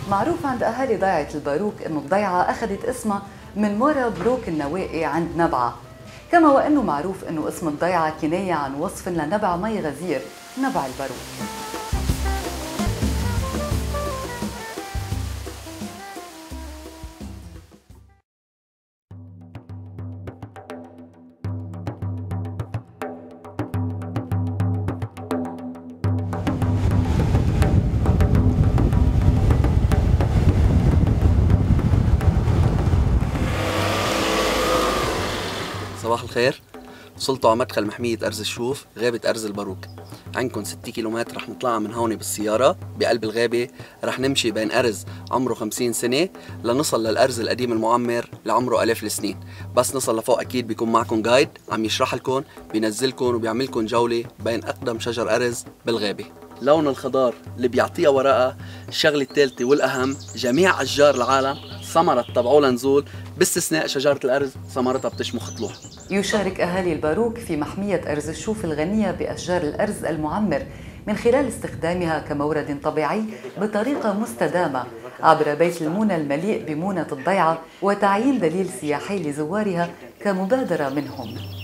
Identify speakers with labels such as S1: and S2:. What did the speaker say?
S1: معروف عند أهالي ضيعة الباروك إنه الضيعة أخذت اسمها من ورا بروك النواقي عند نبعة، كما وإنه معروف إنه اسم الضيعة كناية عن وصف لنبع مي غزير نبع الباروك.
S2: صباح الخير. وصلتوا على مدخل محمية أرز الشوف غابة أرز الباروك. عندكم 6 كيلومتر رح نطلعها من هون بالسيارة بقلب الغابة. رح نمشي بين أرز عمره 50 سنة لنصل للأرز القديم المعمر لعمره 1000 السنين. بس نصل لفوق أكيد بيكون معكم جايد عم يشرح لكم، بينزلكم وبيعملكم جولة بين أقدم شجر أرز بالغابة. لون الخضار اللي بيعطيها ورقة. الشغلة الثالثة والأهم، جميع أشجار العالم ثمرة تبعوا لنزول باستثناء شجرة الأرز ثمرتها بتشمخ طلوع.
S1: يشارك أهالي الباروك في محمية أرز الشوف الغنية بأشجار الأرز المعمر من خلال استخدامها كمورد طبيعي بطريقة مستدامة عبر بيت المونة المليء بمونة الضيعة، وتعيين دليل سياحي لزوارها كمبادرة منهم.